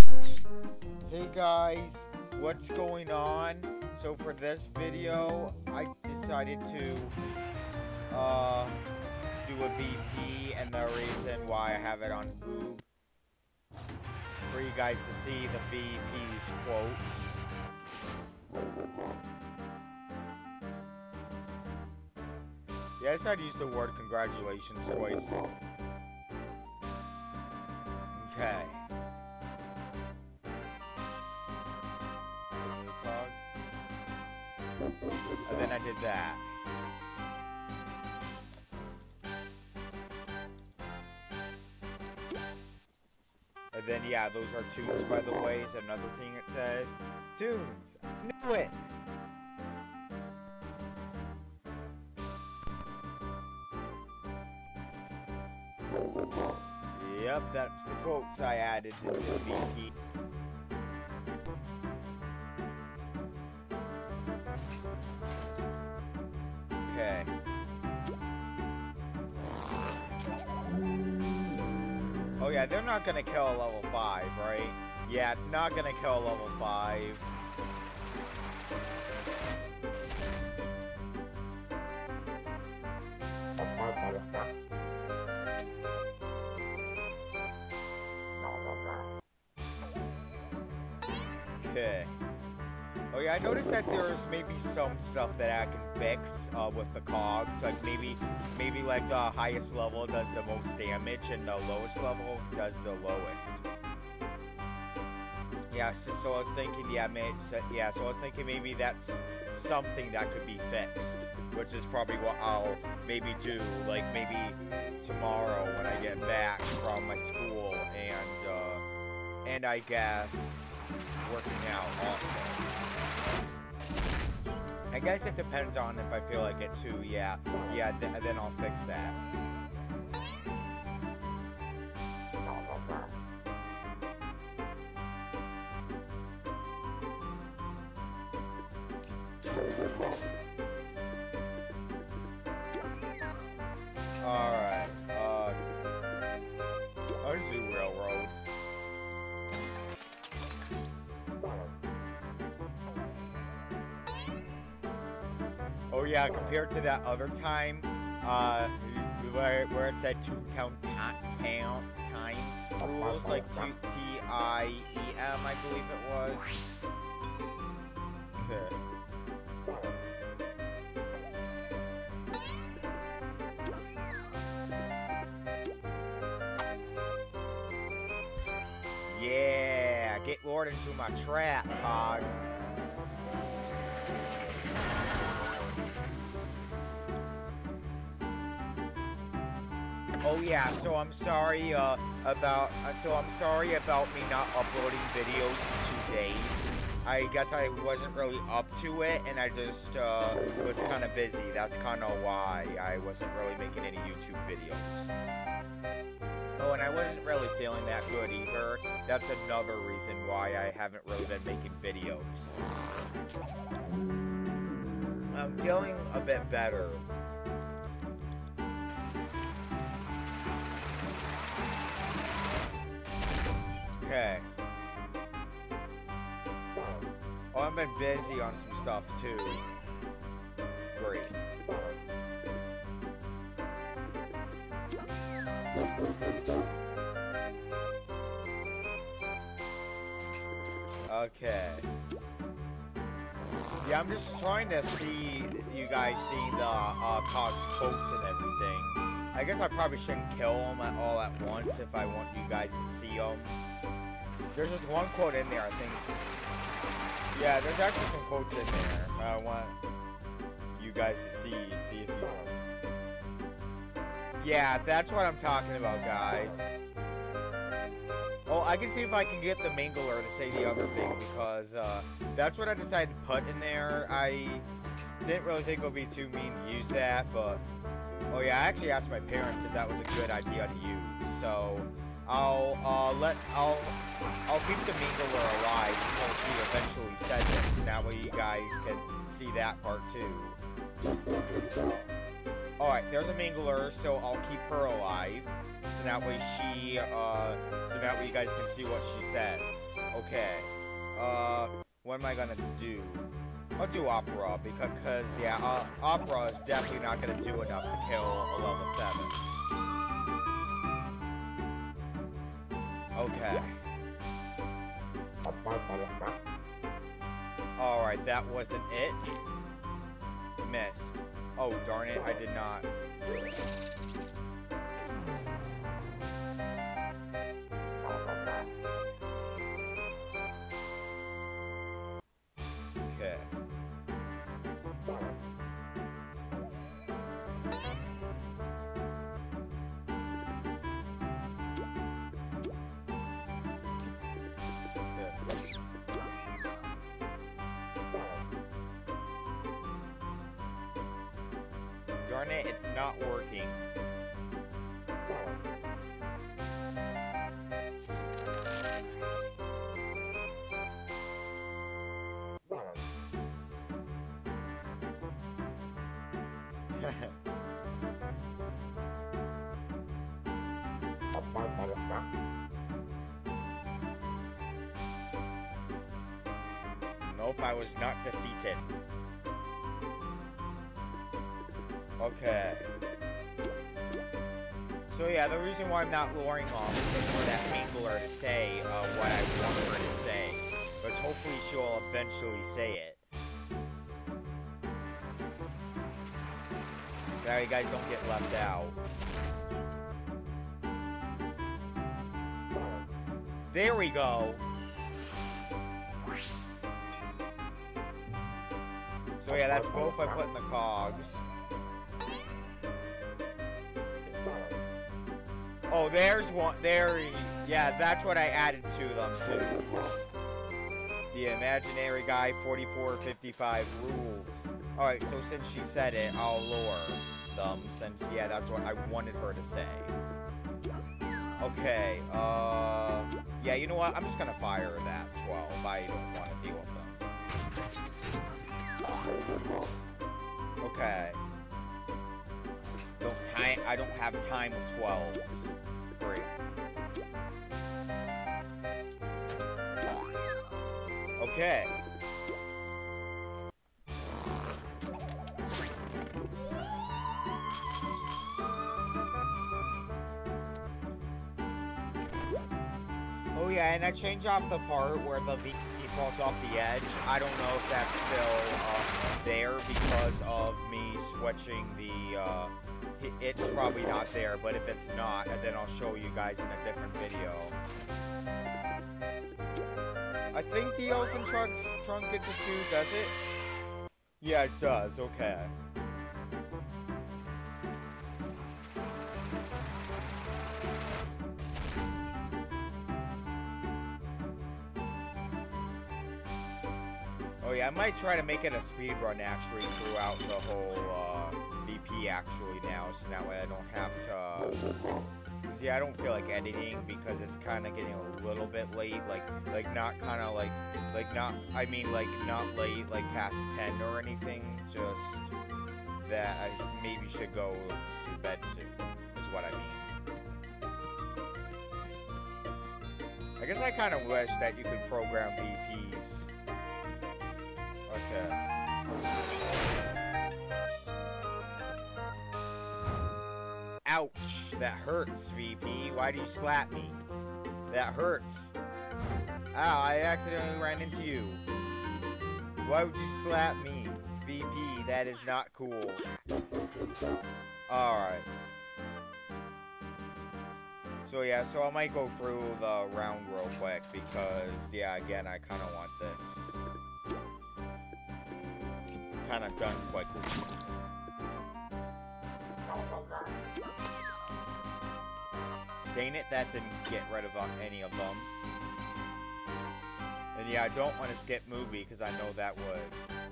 Hey guys, what's going on? So for this video, I decided to do a VP, and the reason why I have it on Boob for you guys to see the VP's quotes. Yeah, I decided to use the word congratulations twice. Okay. And then I did that. And then, yeah, those are tunes, by the way, is another thing it says. Tunes! Knew it! Yep, that's the quotes I added to the VP. Okay. Oh yeah, they're not gonna kill a level 5, right? Yeah, it's not gonna kill a level 5. Okay. Oh yeah, I noticed that there's maybe some stuff that I can fix with the cogs. Like maybe like the highest level does the most damage and the lowest level does the lowest. Yeah, so I was thinking, so I was thinking maybe that's something that could be fixed, which is probably what I'll maybe do, like maybe tomorrow when I get back from my school, and I guess working out also. I guess it depends on if I feel like it too, yeah, then I'll fix that. Alright, Zoo Railroad. Oh yeah, compared to that other time, where it said Toontown time rules, like T-I-E-M, I believe it was. Yeah, get lured into my trap, Pogs. Oh yeah, so I'm sorry about me not uploading videos in 2 days. I guess I wasn't really up to it, and I just was kind of busy. That's kind of why I wasn't really making any YouTube videos. Oh, and I wasn't really feeling that good either. That's another reason why I haven't really been making videos. I'm feeling a bit better. Okay. Oh, I've been busy on some stuff too. Great. Okay. Yeah, I'm just trying to see you guys seeing the COG's quotes and everything. I guess I probably shouldn't kill them all at once if I want you guys to see them. There's just one quote in there, I think. Yeah, there's actually some quotes in there. I want you guys to see if you... Yeah, that's what I'm talking about, guys. Oh, I can see if I can get the Mingler to say the other thing, because that's what I decided to put in there. I didn't really think it would be too mean to use that, but... Oh yeah, I actually asked my parents if that was a good idea to use, so... I'll keep the Mingler alive until she eventually says it, so that way you guys can see that part too. Alright, there's a Mingler, so I'll keep her alive. So that way you guys can see what she says. Okay. What am I gonna do? I'll do Opera, because yeah, Opera is definitely not gonna do enough to kill a level 7. Okay. Alright, that wasn't it. Missed. Oh, darn it, I did not. Okay. Darn it, it's not working. Nope, I was not defeated. Okay. So yeah, the reason why I'm not luring off is for that handler to say what I want her to say. But hopefully she'll eventually say it. That way you guys don't get left out. There we go. So yeah, that's both I put in the cogs. Oh, there's one. There. Yeah, that's what I added to them too. The imaginary guy 4455 rules. Alright, so since she said it, I'll lower them since, yeah, that's what I wanted her to say. Okay, yeah, you know what? I'm just gonna fire that 12. I don't want to deal with them. Okay. I don't have time of 12. Great. Okay. Oh yeah, and I changed off the part where the VP falls off the edge. I don't know if that's still there because of me switching the, it's probably not there, but if it's not, then I'll show you guys in a different video. I think the elephant trunk gets it too, does it? Yeah, it does, okay. Oh yeah, I might try to make it a speed run actually throughout the whole VP actually now, so that way I don't have to. Cause yeah, I don't feel like editing because it's kind of getting a little bit late. Like not kind of like not. I mean like not late, like past 10 or anything. Just that I maybe should go to bed soon. Is what I mean. I guess I kind of wish that you could program VPs. Okay. Ouch! That hurts, VP. Why do you slap me? That hurts. Ow, I accidentally ran into you. Why would you slap me? VP, that is not cool. Alright. So yeah, so I might go through the round real quick because, yeah, again, I kind of want this kind of done quickly. Dang it, that didn't get rid of any of them. And yeah, I don't want to skip movie because I know that would.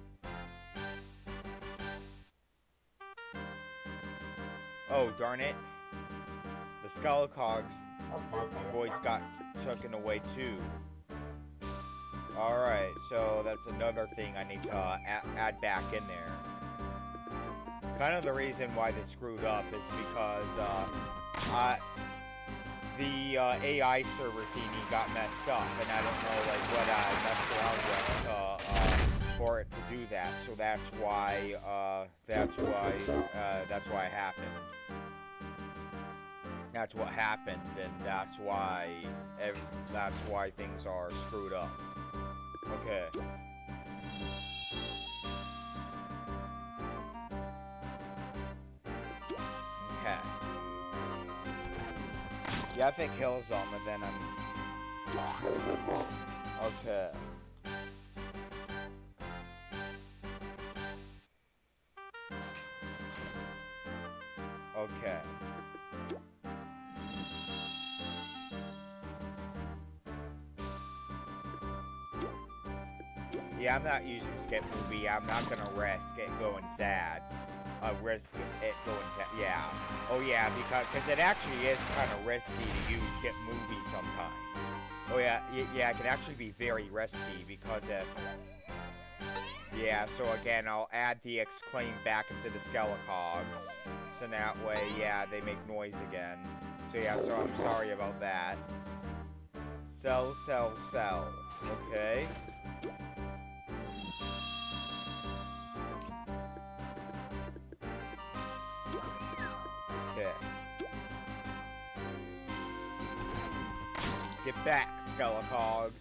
Oh, darn it. The Skullcog's voice got taken away too. Alright, so that's another thing I need to add back in there. Kind of the reason why this screwed up is because the AI server thingy got messed up, and I don't know like what I messed around with for it to do that. So that's why it happened. That's what happened, and that's why things are screwed up. Okay. Okay. Yeah, if it kills them, and then I'm... Okay. Okay. Yeah, I'm not using Skip Movie. I'm not gonna risk it going sad. Risk it going sad. Yeah. Oh yeah, because it actually is kind of risky to use Skip Movie sometimes. Oh yeah, yeah, it can actually be very risky because if... Yeah, so again, I'll add the exclaim back into the Skelecogs. So that way, yeah, they make noise again. So yeah, so I'm sorry about that. Sell, sell, sell. Okay. Okay. Get back, Skelecogs.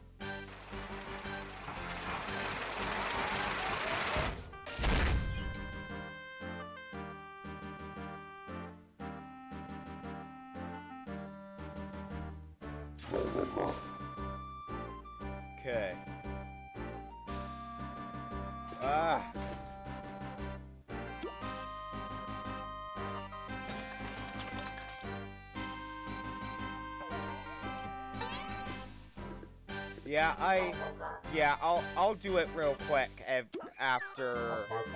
Okay. Ah. Yeah, I'll do it real quick after.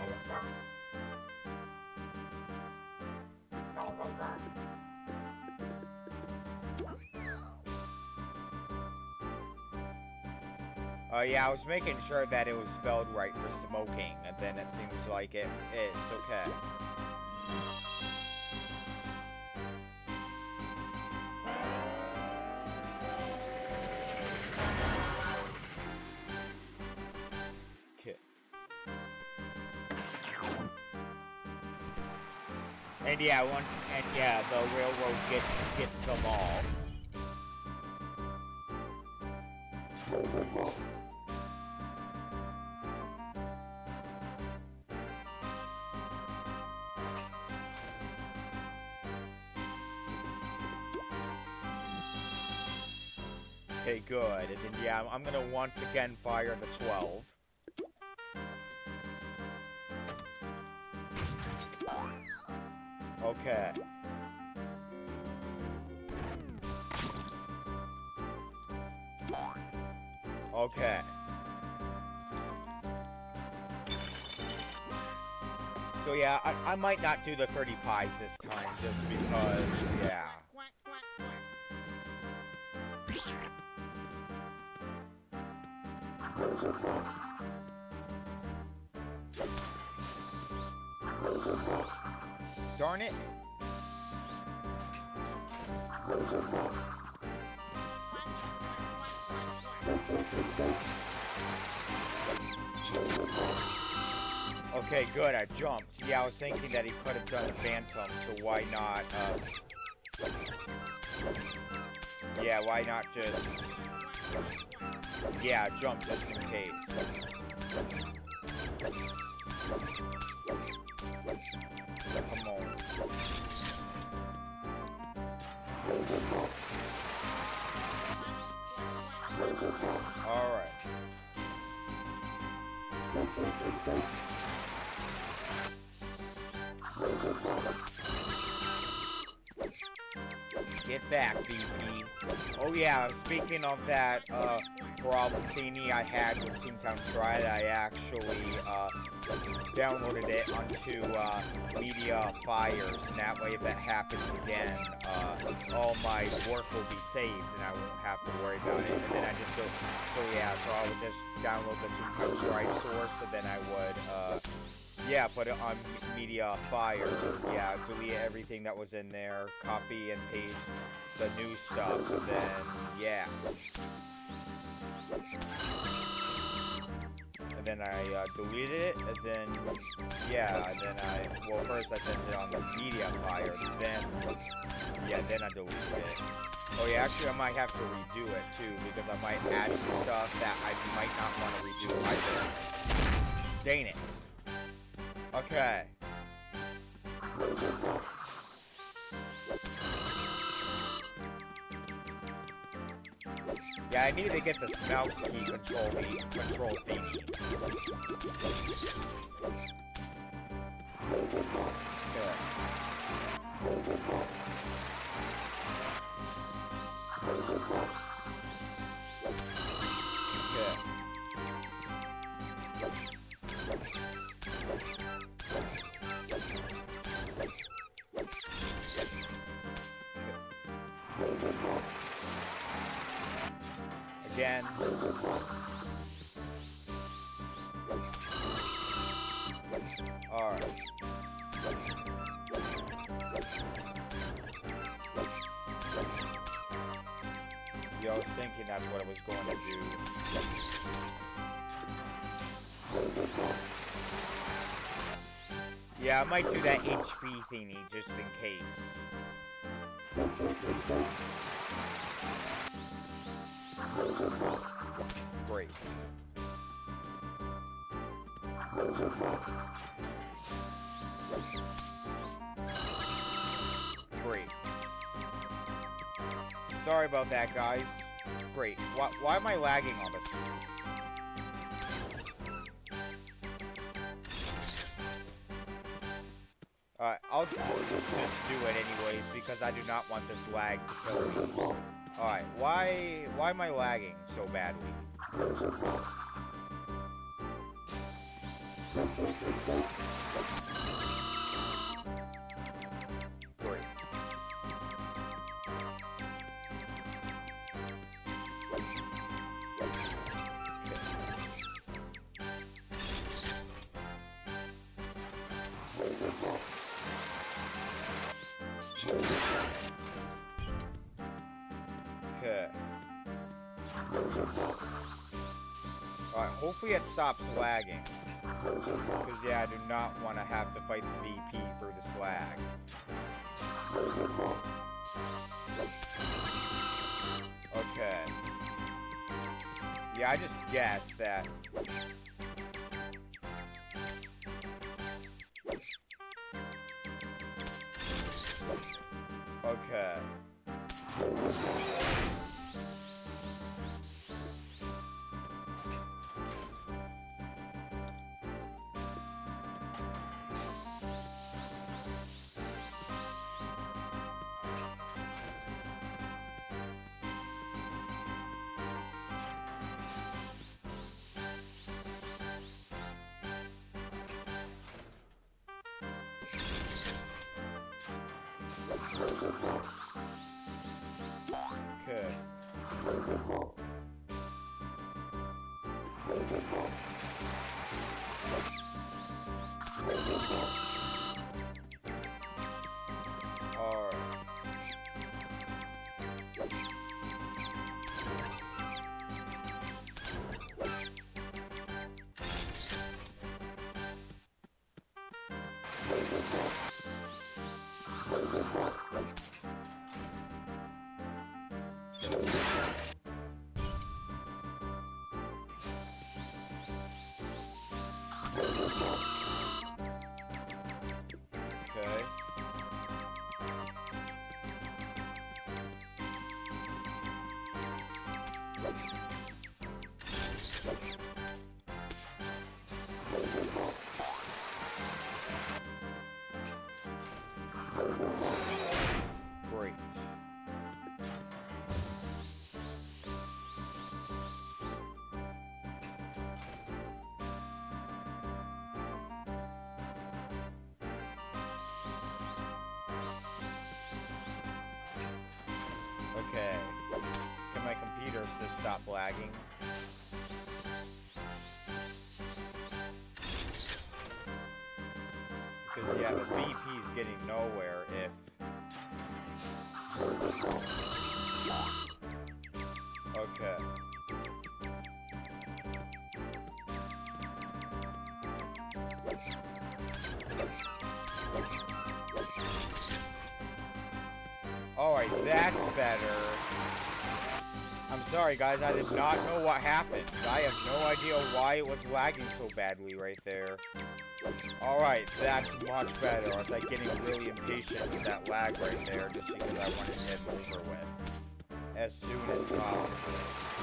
Yeah, I was making sure that it was spelled right for smoking, and then it seems like it's okay. And yeah, the railroad gets them all. Okay, good. And then yeah, I'm gonna once again fire the 12. Okay. Okay. So yeah, I might not do the 30 pies this time, just because, yeah. Darn it. Okay, good, I jumped. Yeah, I was thinking that he could have done the Phantom, so why not, yeah, why not just... Yeah, jump just in case. Come on. Alright. Get back, VP. Oh yeah, speaking of that problem thingy I had with Toontown Stride, I actually downloaded it onto Media Fires, and that way if that happens again, all my work will be saved and I won't have to worry about it. And then I just go, so yeah, so I would just download the Toontown Stride source, and then I would Yeah, put it on media fire. Yeah, delete everything that was in there. Copy and paste the new stuff. And then, yeah. And then I deleted it. And then, yeah. And then well, first I sent it on the media fire. Then, yeah, then I deleted it. Oh, yeah, actually, I might have to redo it, too. Because I might add some stuff that I might not want to redo either. Dang it. Okay. Yeah, I need to get this mouse key control thingy. Okay. Again. Alright. Yeah, I was thinking that's what I was going to do. Yeah, I might do that HP thingy just in case. Great. Great. Sorry about that, guys. Great. Why am I lagging on this? Alright, I'll just do it anyways because I do not want this lag to kill me. Alright, why am I lagging so badly? Great. Okay. Alright, hopefully it stops lagging. Because, yeah, I do not want to have to fight the VP for this lag. Okay. Yeah, I just guessed that... Okay. Okay. Alright. Okay. Great. Okay. Can my computer just stop lagging? Yeah, the VP's getting nowhere if... Okay. Alright, that's better. I'm sorry, guys. I did not know what happened. I have no idea why it was lagging so badly right there. Alright, that's much better. I was like getting really impatient with that lag right there just because I wanted to get it over with as soon as possible.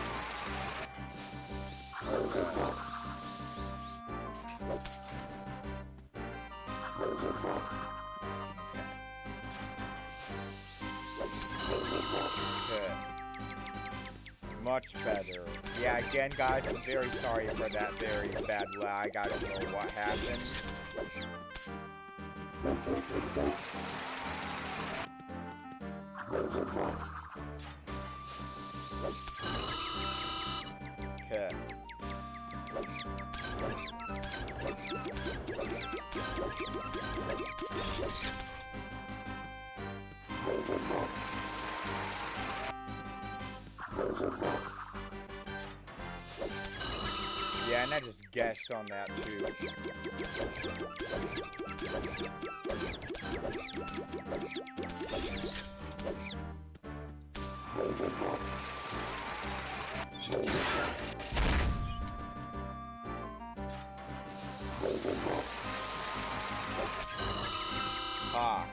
Okay. Much better. Yeah, again, guys, I'm very sorry for that very bad lag. I don't know what happened. Okay. Yeah, and I just guessed on that too. Ah.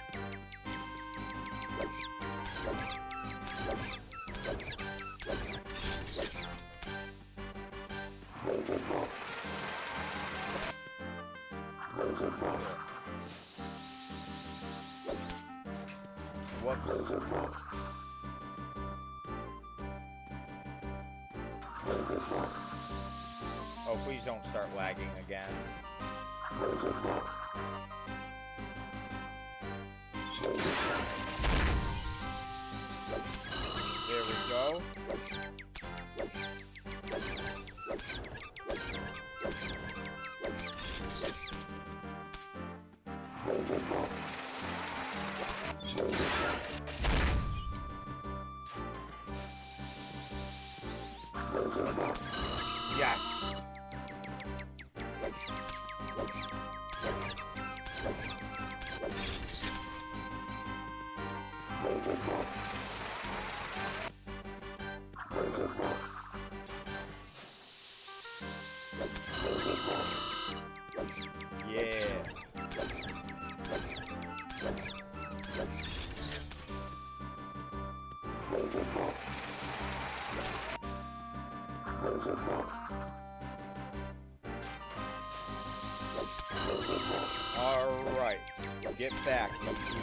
Whoops. Oh, please don't start lagging again. There we go. Yes. Yeah. Alright, get back, monkey.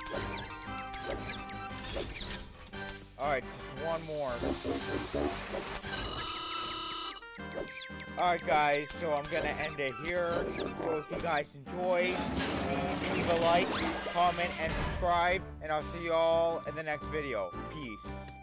Alright, just one more. Alright guys, so I'm gonna end it here. So if you guys enjoyed, please leave a like, comment, and subscribe. And I'll see you all in the next video. Peace.